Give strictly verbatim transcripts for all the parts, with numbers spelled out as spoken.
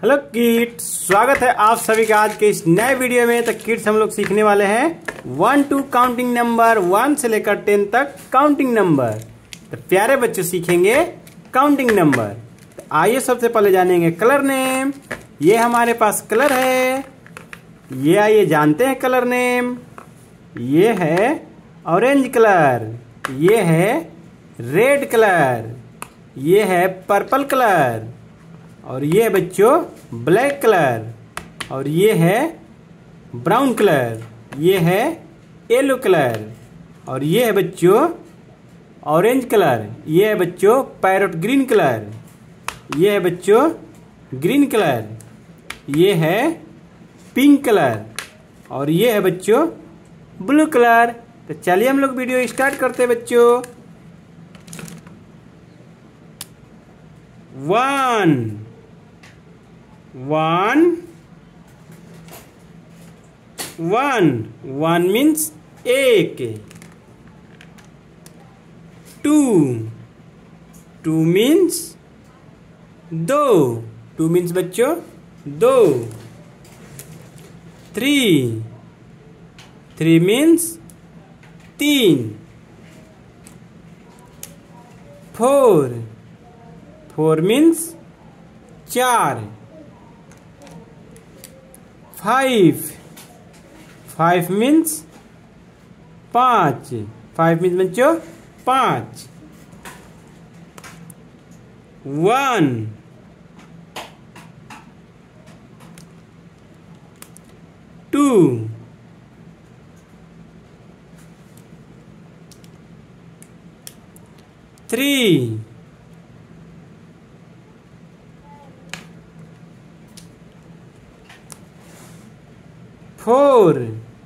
Hello kids, स्वागत है आप सभी का आज के इस नए वीडियो में। तो किड्स हम लोग सीखने वाले हैं one two counting number, one से लेकर टेन तक काउंटिंग नंबर। तो प्यारे बच्चों सीखेंगे काउंटिंग नंबर। तो आइए सबसे पहले जानेंगे कलर नेम। ये हमारे पास कलर है, ये आइए जानते हैं कलर नेम। ये है ऑरेंज कलर, ये है रेड कलर, ये है पर्पल कलर, और ये है बच्चों ब्लैक कलर, और ये है ब्राउन कलर, ये है येलो कलर, और ये है बच्चों ऑरेंज कलर, ये है बच्चों पैरोट ग्रीन कलर, ये है बच्चों ग्रीन कलर, ये है पिंक कलर, और ये है बच्चों ब्लू कलर। तो चलिए हम लोग वीडियो स्टार्ट करते हैं बच्चों। One one one one means एक। टू टू मीन्स दो, टू मीन्स बच्चों दो। थ्री थ्री मीन्स तीन। फोर फोर मीन्स चार। फाइव फाइव मीन्स पाँच, फाइव मीन्स बच्चों पाँच। One two three four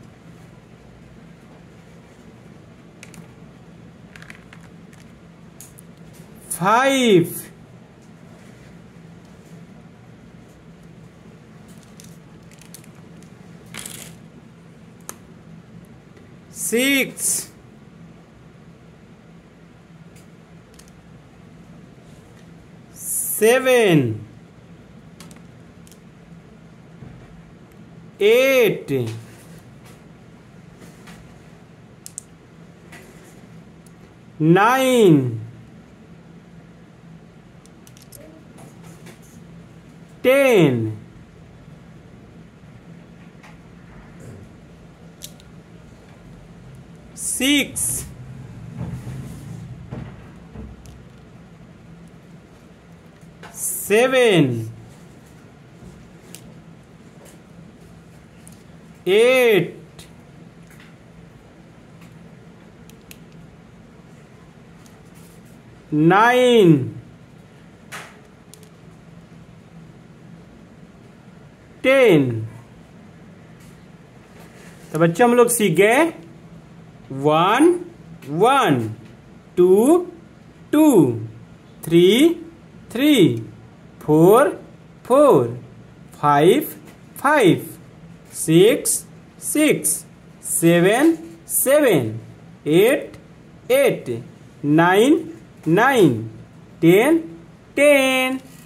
five six seven eight nine ten six seven eight nine ten. तो बच्चों हम लोग सीख गए one one, two two, three three, four four, five five, six six, seven seven, eight eight, nine nine, ten ten.